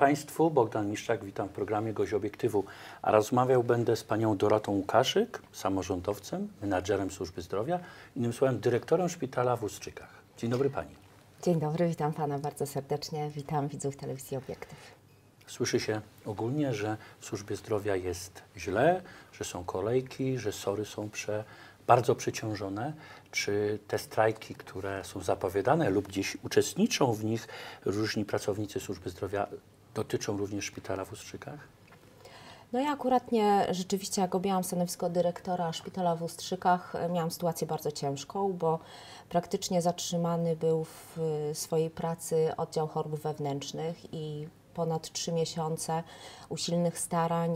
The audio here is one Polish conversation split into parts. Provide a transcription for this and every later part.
Państwu, Bogdan Miszczak, witam w programie Gość Obiektywu, a rozmawiał będę z panią Dorotą Łukaszyk, samorządowcem, menadżerem służby zdrowia, innym słowem dyrektorem szpitala w Ustrzykach. Dzień dobry pani. Dzień dobry, witam pana bardzo serdecznie, witam widzów telewizji Obiektyw. Słyszy się ogólnie, że w służbie zdrowia jest źle, że są kolejki, że SOR-y są bardzo przeciążone. Czy te strajki, które są zapowiadane lub gdzieś uczestniczą w nich różni pracownicy służby zdrowia, dotyczą również szpitala w Ustrzykach? No ja akurat nie, rzeczywiście jak objęłam stanowisko dyrektora szpitala w Ustrzykach, miałam sytuację bardzo ciężką, bo praktycznie zatrzymany był w swojej pracy oddział chorób wewnętrznych i ponad 3 miesiące usilnych starań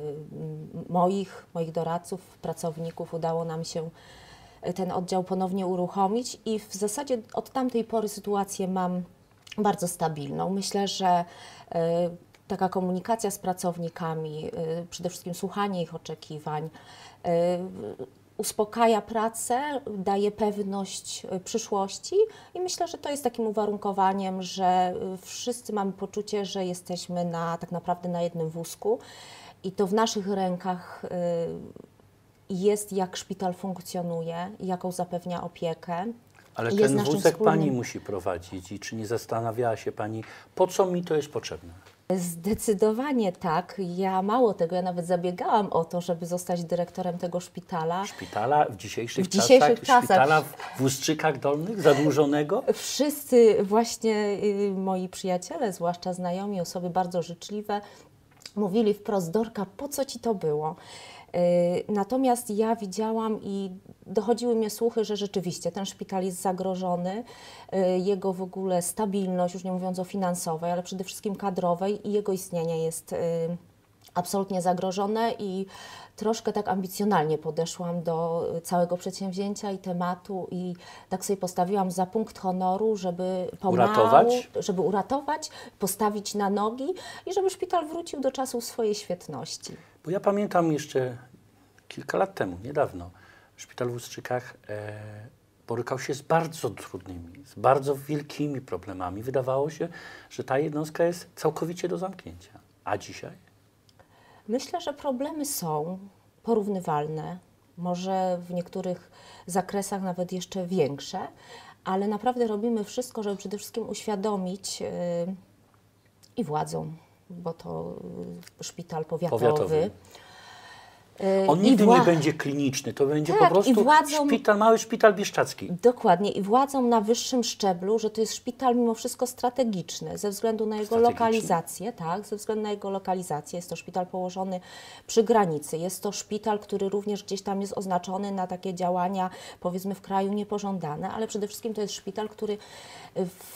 moich doradców, pracowników udało nam się ten oddział ponownie uruchomić i w zasadzie od tamtej pory sytuację mam bardzo stabilną. Myślę, że taka komunikacja z pracownikami, przede wszystkim słuchanie ich oczekiwań, uspokaja pracę, daje pewność przyszłości i myślę, że to jest takim uwarunkowaniem, że wszyscy mamy poczucie, że jesteśmy tak naprawdę na jednym wózku i to w naszych rękach jest, jak szpital funkcjonuje, jaką zapewnia opiekę. Ale ten wózek pani musi prowadzić i czy nie zastanawiała się pani, po co mi to jest potrzebne? Zdecydowanie tak. Ja mało tego, ja nawet zabiegałam o to, żeby zostać dyrektorem tego szpitala. Szpitala w dzisiejszych czasach? Szpitala w Ustrzykach Dolnych, zadłużonego? Wszyscy właśnie moi przyjaciele, zwłaszcza znajomi, osoby bardzo życzliwe, mówili wprost: Dorka, po co ci to było? Natomiast ja widziałam i dochodziły mnie słuchy, że rzeczywiście ten szpital jest zagrożony, jego w ogóle stabilność, już nie mówiąc o finansowej, ale przede wszystkim kadrowej i jego istnienie jest absolutnie zagrożone i troszkę tak ambicjonalnie podeszłam do całego przedsięwzięcia i tematu i tak sobie postawiłam za punkt honoru, żeby uratować, postawić na nogi i żeby szpital wrócił do czasów swojej świetności. Bo ja pamiętam jeszcze kilka lat temu, niedawno, szpital w Ustrzykach borykał się z bardzo trudnymi, z bardzo wielkimi problemami. Wydawało się, że ta jednostka jest całkowicie do zamknięcia. A dzisiaj? Myślę, że problemy są porównywalne, może w niektórych zakresach nawet jeszcze większe, ale naprawdę robimy wszystko, żeby przede wszystkim uświadomić i władzom, bo to szpital powiatowy. On nigdy nie będzie kliniczny, to będzie po prostu mały szpital bieszczadzki. Dokładnie i władzom na wyższym szczeblu, że to jest szpital mimo wszystko strategiczny ze względu na jego lokalizację, tak, ze względu na jego lokalizację. Jest to szpital położony przy granicy, jest to szpital, który również gdzieś tam jest oznaczony na takie działania, powiedzmy, w kraju niepożądane, ale przede wszystkim to jest szpital, który w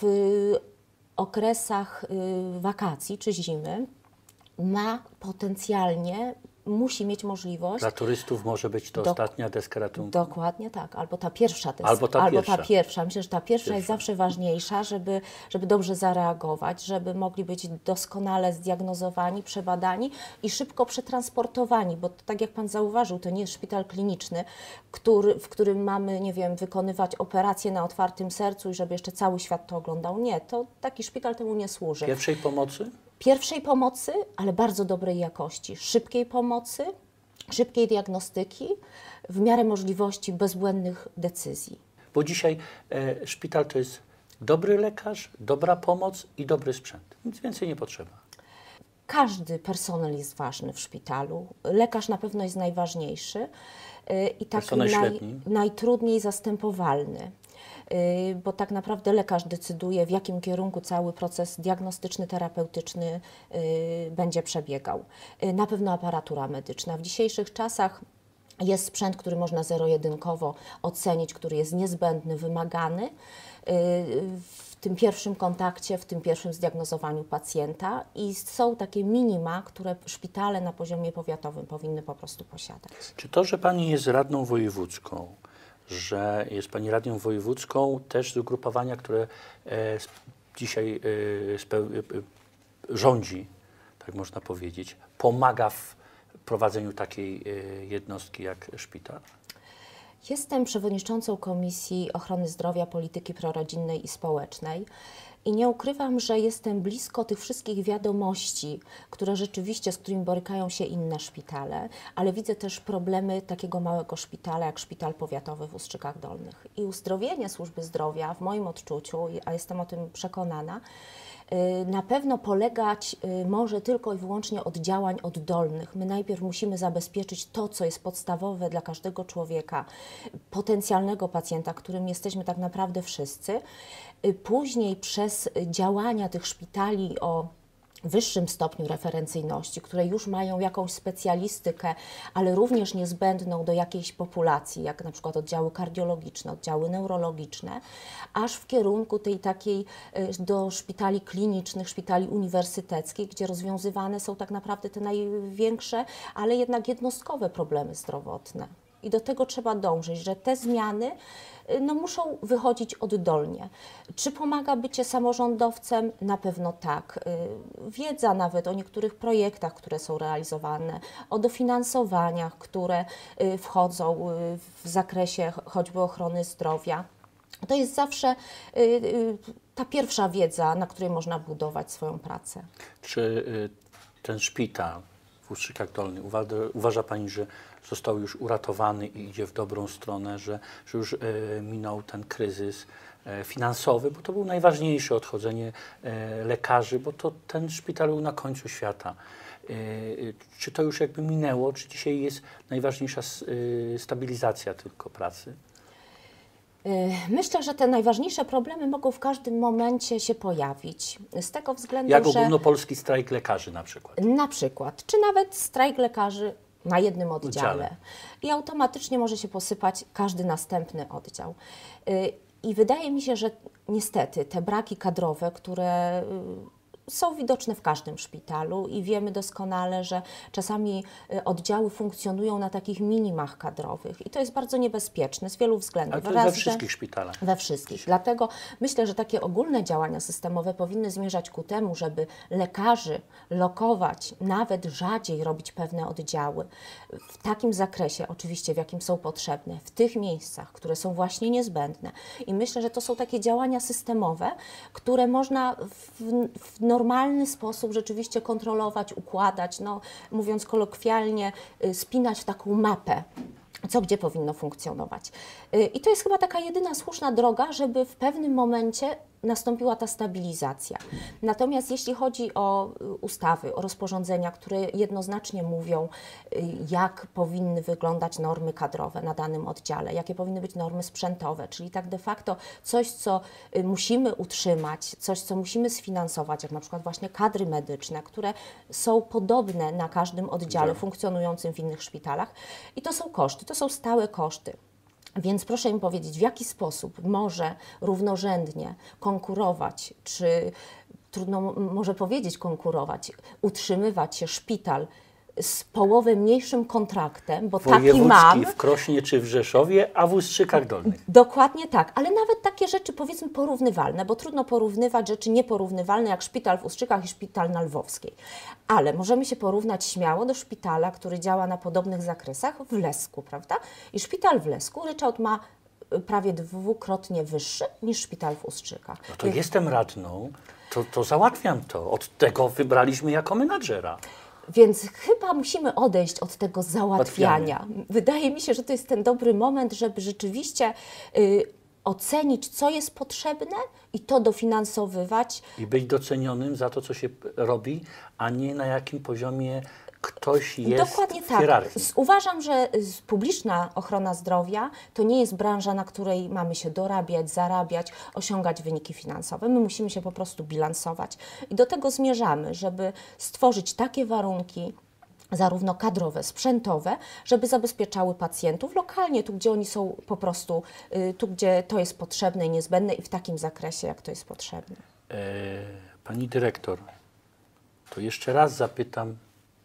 okresach wakacji czy zimy ma potencjalnie, musi mieć możliwość. Dla turystów może być to ostatnia deska ratunku. Dokładnie tak, albo ta pierwsza deska. Albo ta pierwsza. Myślę, że ta pierwsza jest zawsze ważniejsza, żeby dobrze zareagować, żeby mogli być doskonale zdiagnozowani, przebadani i szybko przetransportowani, bo to, tak jak pan zauważył, to nie jest szpital kliniczny, w którym mamy, nie wiem, wykonywać operacje na otwartym sercu i żeby jeszcze cały świat to oglądał. Nie, to taki szpital temu nie służy. Pierwszej pomocy? Pierwszej pomocy, ale bardzo dobrej jakości, szybkiej pomocy, szybkiej diagnostyki, w miarę możliwości bezbłędnych decyzji. Bo dzisiaj szpital to jest dobry lekarz, dobra pomoc i dobry sprzęt. Nic więcej nie potrzeba. Każdy personel jest ważny w szpitalu. Lekarz na pewno jest najważniejszy i taki najtrudniej zastępowalny. Bo tak naprawdę lekarz decyduje, w jakim kierunku cały proces diagnostyczny, terapeutyczny będzie przebiegał. Na pewno aparatura medyczna. W dzisiejszych czasach jest sprzęt, który można zero-jedynkowo ocenić, który jest niezbędny, wymagany w tym pierwszym kontakcie, w tym pierwszym zdiagnozowaniu pacjenta i są takie minima, które szpitale na poziomie powiatowym powinny po prostu posiadać. Czy to, że pani jest radną wojewódzką, że jest pani radną wojewódzką też z ugrupowania, które dzisiaj rządzi, tak można powiedzieć, pomaga w prowadzeniu takiej jednostki jak szpital? Jestem przewodniczącą Komisji Ochrony Zdrowia, Polityki Prorodzinnej i Społecznej I nie ukrywam, że jestem blisko tych wszystkich wiadomości, które rzeczywiście, z którymi borykają się inne szpitale, ale widzę też problemy takiego małego szpitala, jak Szpital Powiatowy w Ustrzykach Dolnych. I uzdrowienie służby zdrowia, w moim odczuciu, a jestem o tym przekonana, na pewno polegać może tylko i wyłącznie od działań oddolnych. My najpierw musimy zabezpieczyć to, co jest podstawowe dla każdego człowieka, potencjalnego pacjenta, którym jesteśmy tak naprawdę wszyscy. Później przez działania tych szpitali o wyższym stopniu referencyjności, które już mają jakąś specjalistykę, ale również niezbędną do jakiejś populacji, jak na przykład oddziały kardiologiczne, oddziały neurologiczne, aż w kierunku tej takiej do szpitali klinicznych, szpitali uniwersyteckich, gdzie rozwiązywane są tak naprawdę te największe, ale jednak jednostkowe problemy zdrowotne. I do tego trzeba dążyć, że te zmiany muszą wychodzić oddolnie. Czy pomaga bycie samorządowcem? Na pewno tak. Wiedza nawet o niektórych projektach, które są realizowane, o dofinansowaniach, które wchodzą w zakresie choćby ochrony zdrowia. To jest zawsze ta pierwsza wiedza, na której można budować swoją pracę. Czy ten szpital w Ustrzykach Dolnych, uważa Pani, że został już uratowany i idzie w dobrą stronę, że już minął ten kryzys finansowy, bo to był najważniejsze, odchodzenie lekarzy, bo to ten szpital był na końcu świata. Czy to już jakby minęło, czy dzisiaj jest najważniejsza stabilizacja tylko pracy? Myślę, że te najważniejsze problemy mogą w każdym momencie się pojawić. Z tego względu, Jak że ogólnopolski strajk lekarzy na przykład. na przykład, czy nawet strajk lekarzy na jednym oddziale. I automatycznie może się posypać każdy następny oddział. I wydaje mi się, że niestety te braki kadrowe, które są widoczne w każdym szpitalu i wiemy doskonale, że czasami oddziały funkcjonują na takich minimach kadrowych i to jest bardzo niebezpieczne z wielu względów. Ale to jest we wszystkich szpitalach. We wszystkich. Dlatego myślę, że takie ogólne działania systemowe powinny zmierzać ku temu, żeby lekarzy lokować, nawet rzadziej robić pewne oddziały w takim zakresie, oczywiście w jakim są potrzebne, w tych miejscach, które są właśnie niezbędne. I myślę, że to są takie działania systemowe, które można w normalny sposób rzeczywiście kontrolować, układać, mówiąc kolokwialnie, spinać w taką mapę, co gdzie powinno funkcjonować. I to jest chyba taka jedyna słuszna droga, żeby w pewnym momencie nastąpiła ta stabilizacja. Natomiast jeśli chodzi o ustawy, o rozporządzenia, które jednoznacznie mówią, jak powinny wyglądać normy kadrowe na danym oddziale, jakie powinny być normy sprzętowe, czyli tak de facto coś, co musimy utrzymać, coś, co musimy sfinansować, jak na przykład właśnie kadry medyczne, które są podobne na każdym oddziale funkcjonującym w innych szpitalach. I to są koszty, to są stałe koszty. Więc proszę mi powiedzieć, w jaki sposób może równorzędnie konkurować, czy trudno może powiedzieć konkurować, utrzymywać się szpital z połowę mniejszym kontraktem, bo taki mam. W Krośnie czy w Rzeszowie, a w Ustrzykach Dolnych. Dokładnie tak, ale nawet takie rzeczy powiedzmy porównywalne, bo trudno porównywać rzeczy nieporównywalne jak szpital w Ustrzykach i szpital na Lwowskiej. Ale możemy się porównać śmiało do szpitala, który działa na podobnych zakresach w Lesku, prawda? I szpital w Lesku ryczałt ma prawie dwukrotnie wyższy niż szpital w Ustrzykach. No to jestem radną, to załatwiam to. Od tego wybraliśmy jako menadżera. Więc chyba musimy odejść od tego załatwiania. Wydaje mi się, że to jest ten dobry moment, żeby rzeczywiście ocenić, co jest potrzebne i to dofinansowywać. I być docenionym za to, co się robi, a nie na jakim poziomie ktoś jest Dokładnie w tak. hierarchii. Uważam, że publiczna ochrona zdrowia to nie jest branża, na której mamy się dorabiać, zarabiać, osiągać wyniki finansowe. My musimy się po prostu bilansować. I do tego zmierzamy, żeby stworzyć takie warunki, zarówno kadrowe, sprzętowe, żeby zabezpieczały pacjentów lokalnie, tu gdzie oni są po prostu, tu gdzie to jest potrzebne i niezbędne i w takim zakresie, jak to jest potrzebne. Pani dyrektor, to jeszcze raz zapytam,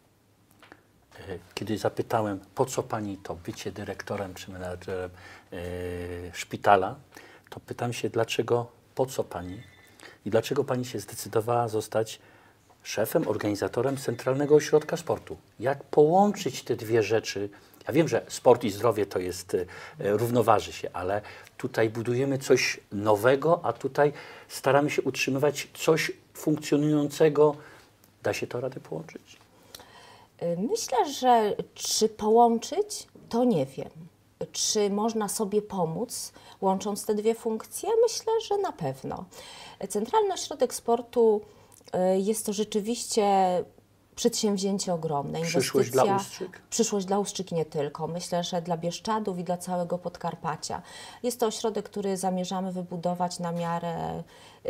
kiedy zapytałem, po co Pani to bycie dyrektorem czy menadżerem szpitala, to pytam się, dlaczego, po co Pani i dlaczego Pani się zdecydowała zostać szefem, organizatorem Centralnego Ośrodka Sportu. Jak połączyć te dwie rzeczy? Ja wiem, że sport i zdrowie to jest, równoważy się, ale tutaj budujemy coś nowego, a tutaj staramy się utrzymywać coś funkcjonującego. Da się to radę połączyć? Myślę, że czy połączyć, to nie wiem. Czy można sobie pomóc, łącząc te dwie funkcje? Myślę, że na pewno. Centralny Ośrodek Sportu jest to rzeczywiście przedsięwzięcie ogromne. Przyszłość dla Ustrzyk? Przyszłość dla Ustrzyk nie tylko. Myślę, że dla Bieszczadów i dla całego Podkarpacia. Jest to ośrodek, który zamierzamy wybudować na miarę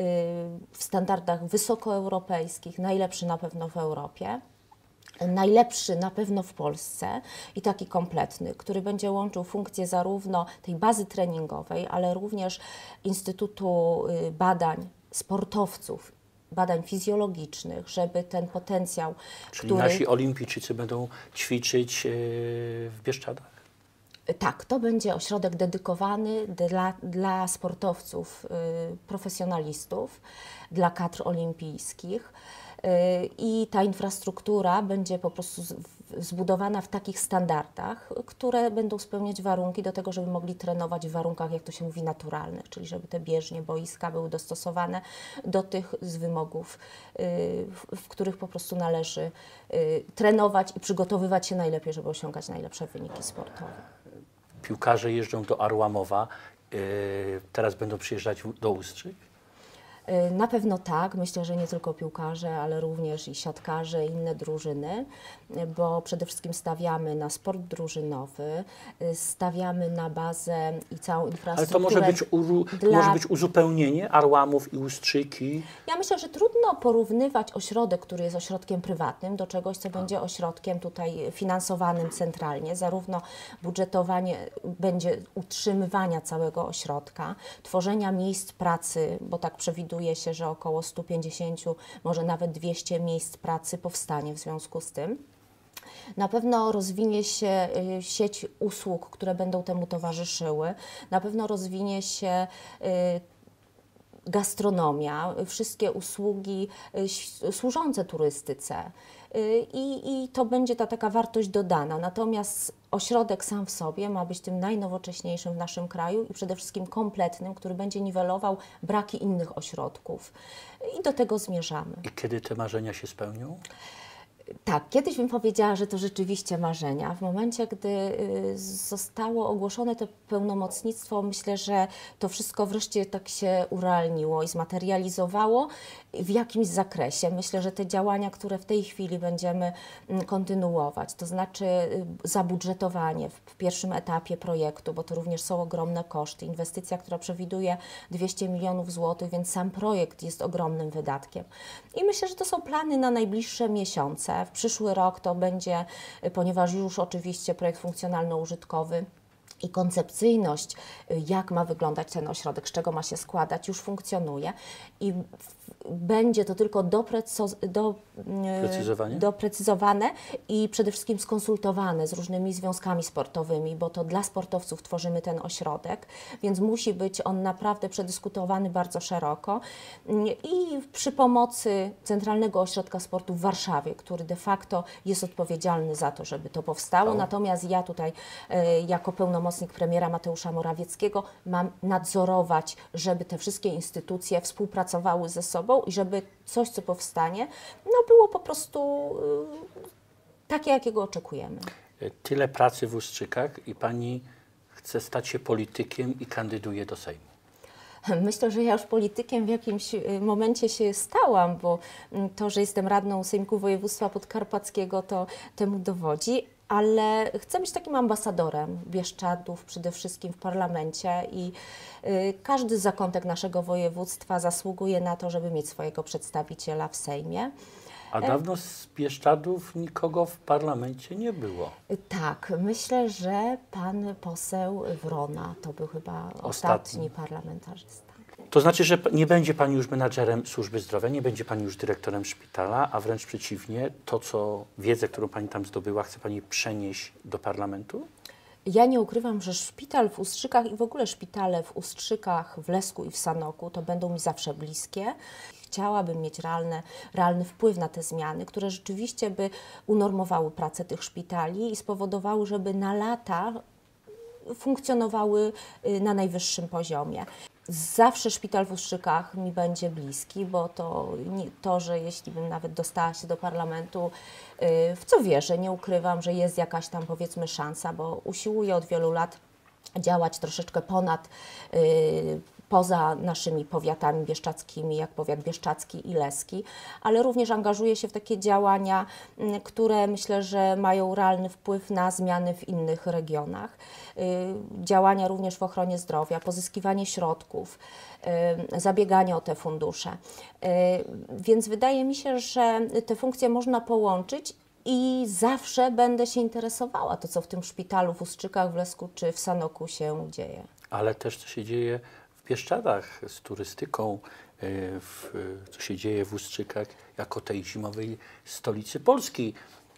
w standardach wysokoeuropejskich, najlepszy na pewno w Europie. Najlepszy na pewno w Polsce i taki kompletny, który będzie łączył funkcje zarówno tej bazy treningowej, ale również Instytutu Badań Sportowców, badań fizjologicznych, żeby ten potencjał, Czyli nasi olimpijczycy będą ćwiczyć w Bieszczadach? Tak, to będzie ośrodek dedykowany dla sportowców, profesjonalistów, dla kadr olimpijskich. I ta infrastruktura będzie po prostu zbudowana w takich standardach, które będą spełniać warunki do tego, żeby mogli trenować w warunkach, jak to się mówi, naturalnych, czyli żeby te bieżnie, boiska były dostosowane do tych z wymogów, w których po prostu należy trenować i przygotowywać się najlepiej, żeby osiągać najlepsze wyniki sportowe. Piłkarze jeżdżą do Arłamowa, teraz będą przyjeżdżać do Ustrzyk? Na pewno tak. Myślę, że nie tylko piłkarze, ale również i siatkarze, i inne drużyny, bo przede wszystkim stawiamy na sport drużynowy, stawiamy na bazę i całą infrastrukturę. Ale to może być uzupełnienie Arłamów i Ustrzyki? Ja myślę, że trudno porównywać ośrodek, który jest ośrodkiem prywatnym, do czegoś, co będzie ośrodkiem tutaj finansowanym centralnie. Zarówno budżetowanie będzie utrzymywania całego ośrodka, tworzenia miejsc pracy, bo tak przewiduje się, że około 150, może nawet 200 miejsc pracy powstanie w związku z tym. Na pewno rozwinie się sieć usług, które będą temu towarzyszyły. Na pewno rozwinie się gastronomia, wszystkie usługi służące turystyce. I to będzie ta taka wartość dodana. Natomiast ośrodek sam w sobie ma być tym najnowocześniejszym w naszym kraju i przede wszystkim kompletnym, który będzie niwelował braki innych ośrodków. I do tego zmierzamy. I kiedy te marzenia się spełnią? Tak, kiedyś bym powiedziała, że to rzeczywiście marzenia. W momencie, gdy zostało ogłoszone to pełnomocnictwo, myślę, że to wszystko wreszcie tak się urealniło i zmaterializowało w jakimś zakresie. Myślę, że te działania, które w tej chwili będziemy kontynuować, to znaczy zabudżetowanie w pierwszym etapie projektu, bo to również są ogromne koszty. Inwestycja, która przewiduje 200 milionów złotych, więc sam projekt jest ogromnym wydatkiem. I myślę, że to są plany na najbliższe miesiące. W przyszły rok to będzie, ponieważ już oczywiście projekt funkcjonalno-użytkowy i koncepcyjność, jak ma wyglądać ten ośrodek, z czego ma się składać, już funkcjonuje i będzie to tylko doprecyzowane i przede wszystkim skonsultowane z różnymi związkami sportowymi, bo to dla sportowców tworzymy ten ośrodek, więc musi być on naprawdę przedyskutowany bardzo szeroko i przy pomocy Centralnego Ośrodka Sportu w Warszawie, który de facto jest odpowiedzialny za to, żeby to powstało. Natomiast ja tutaj jako pełnomocnik premiera Mateusza Morawieckiego mam nadzorować, żeby te wszystkie instytucje współpracowały ze sobą i żeby coś, co powstanie, no było po prostu takie, jakiego oczekujemy. Tyle pracy w Ustrzykach i Pani chce stać się politykiem i kandyduje do Sejmu. Myślę, że ja już politykiem w jakimś momencie się stałam, bo to, że jestem radną Sejmiku Województwa Podkarpackiego, to temu dowodzi. Ale chcę być takim ambasadorem Bieszczadów przede wszystkim w parlamencie i każdy zakątek naszego województwa zasługuje na to, żeby mieć swojego przedstawiciela w Sejmie. A dawno z Bieszczadów nikogo w parlamencie nie było. Tak, myślę, że pan poseł Wrona to był chyba ostatni parlamentarzysta. To znaczy, że nie będzie Pani już menadżerem służby zdrowia, nie będzie Pani już dyrektorem szpitala, a wręcz przeciwnie, wiedzę, którą Pani tam zdobyła, chce Pani przenieść do parlamentu? Ja nie ukrywam, że szpital w Ustrzykach i w ogóle szpitale w Ustrzykach, w Lesku i w Sanoku to będą mi zawsze bliskie. Chciałabym mieć realny wpływ na te zmiany, które rzeczywiście by unormowały pracę tych szpitali i spowodowały, żeby na lata funkcjonowały na najwyższym poziomie. Zawsze szpital w Ustrzykach mi będzie bliski, bo to, że jeśli bym nawet dostała się do parlamentu, w co wierzę, nie ukrywam, że jest jakaś tam powiedzmy szansa, bo usiłuję od wielu lat działać troszeczkę poza naszymi powiatami bieszczadzkimi, jak powiat bieszczadzki i leski, ale również angażuję się w takie działania, które myślę, że mają realny wpływ na zmiany w innych regionach. Działania również w ochronie zdrowia, pozyskiwanie środków, zabieganie o te fundusze. Więc wydaje mi się, że te funkcje można połączyć i zawsze będę się interesowała to, co w tym szpitalu w Ustrzykach, w Lesku czy w Sanoku się dzieje. Ale też co się dzieje w Bieszczadach z turystyką, co się dzieje w Ustrzykach jako tej zimowej stolicy Polski.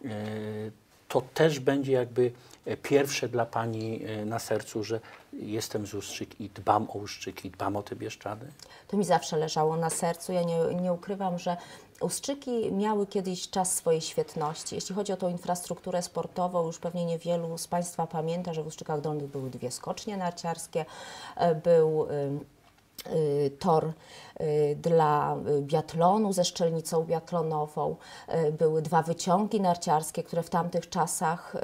To też będzie jakby pierwsze dla Pani na sercu, że jestem z Ustrzyk i dbam o Ustrzyki, dbam o te Bieszczady? To mi zawsze leżało na sercu. Ja nie ukrywam, że Ustrzyki miały kiedyś czas swojej świetności. Jeśli chodzi o tą infrastrukturę sportową, już pewnie niewielu z Państwa pamięta, że w Ustrzykach Dolnych były 2 skocznie narciarskie, był tor dla biatlonu ze szczelnicą biatlonową, były 2 wyciągi narciarskie, które w tamtych czasach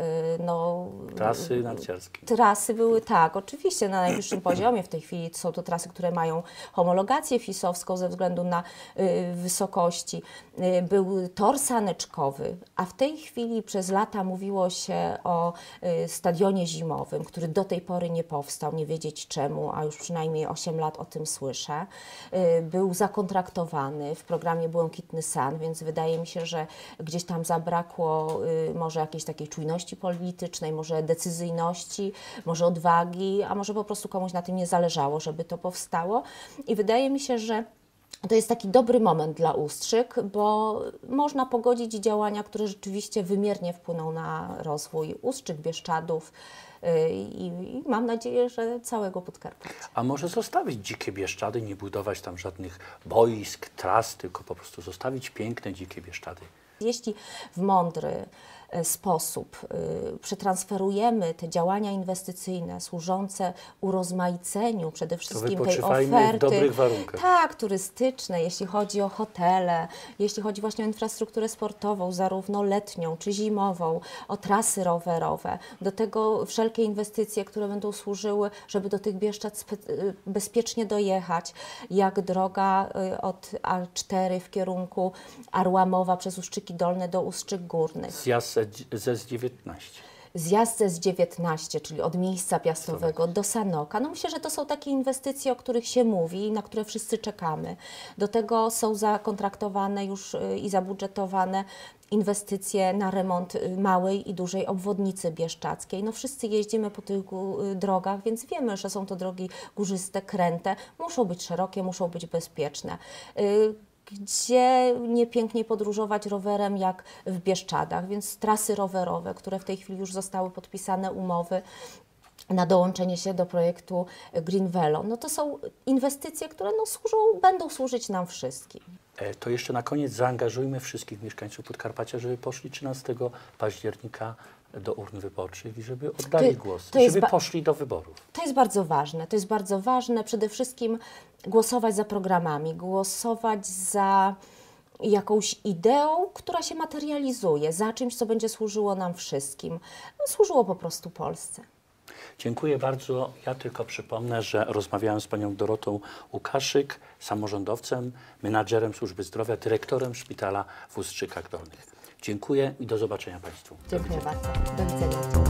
Trasy narciarskie. Trasy były, tak, oczywiście na najwyższym poziomie. W tej chwili są to trasy, które mają homologację FIS-owską ze względu na wysokości. Był tor saneczkowy, a w tej chwili przez lata mówiło się o stadionie zimowym, który do tej pory nie powstał, nie wiedzieć czemu, a już przynajmniej 8 lat o tym słyszę. Był zakontraktowany w programie Błękitny San, więc wydaje mi się, że gdzieś tam zabrakło może jakiejś takiej czujności politycznej, może decyzyjności, może odwagi, a może po prostu komuś na tym nie zależało, żeby to powstało. I wydaje mi się, że to jest taki dobry moment dla Ustrzyk, bo można pogodzić działania, które rzeczywiście wymiernie wpłyną na rozwój Ustrzyk, Bieszczadów i mam nadzieję, że całego Podkarpacia. A może zostawić dzikie Bieszczady, nie budować tam żadnych boisk, tras, tylko po prostu zostawić piękne, dzikie Bieszczady? Jeśli w mądry sposób przetransferujemy te działania inwestycyjne służące urozmaiceniu przede wszystkim tej oferty, w dobrych warunkach. Tak, turystycznej, jeśli chodzi o hotele, jeśli chodzi właśnie o infrastrukturę sportową, zarówno letnią czy zimową, o trasy rowerowe, do tego wszelkie inwestycje, które będą służyły, żeby do tych Bieszczad bezpiecznie dojechać, jak droga od A4 w kierunku Arłamowa przez Ustrzyki Dolne do Ustrzyk Górnych. Zjazd ze S19. Zjazd ze S19, czyli od miejsca piastowego do Sanoka. No myślę, że to są takie inwestycje, o których się mówi i na które wszyscy czekamy. Do tego są zakontraktowane już i zabudżetowane inwestycje na remont małej i dużej obwodnicy bieszczadzkiej. No wszyscy jeździmy po tych drogach, więc wiemy, że są to drogi górzyste, kręte, muszą być szerokie, muszą być bezpieczne. Gdzie nie piękniej podróżować rowerem jak w Bieszczadach, więc trasy rowerowe, które w tej chwili już zostały podpisane umowy na dołączenie się do projektu Green Velo, no to są inwestycje, które będą służyć nam wszystkim. To jeszcze na koniec zaangażujmy wszystkich mieszkańców Podkarpacia, żeby poszli 13 października do urn wyborczych i żeby oddali głos, żeby poszli do wyborów. To jest bardzo ważne. To jest bardzo ważne. Przede wszystkim głosować za programami, głosować za jakąś ideą, która się materializuje, za czymś, co będzie służyło nam wszystkim. Służyło po prostu Polsce. Dziękuję bardzo. Ja tylko przypomnę, że rozmawiałem z panią Dorotą Łukaszyk, samorządowcem, menadżerem służby zdrowia, dyrektorem szpitala w Ustrzykach Dolnych. Dziękuję i do zobaczenia Państwu. Dziękuję bardzo. Do widzenia.